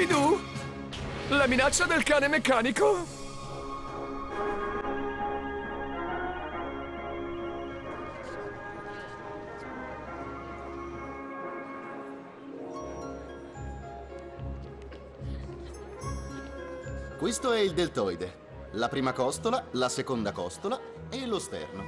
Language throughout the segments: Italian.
Scooby-Doo? La minaccia del cane meccanico? Questo è il deltoide. La prima costola, la seconda costola e lo sterno.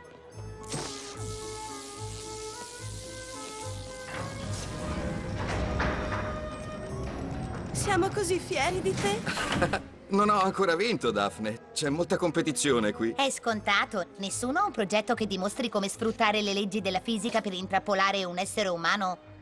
Siamo così fieri di te. Non ho ancora vinto, Daphne. C'è molta competizione qui. È scontato. Nessuno ha un progetto che dimostri come sfruttare le leggi della fisica per intrappolare un essere umano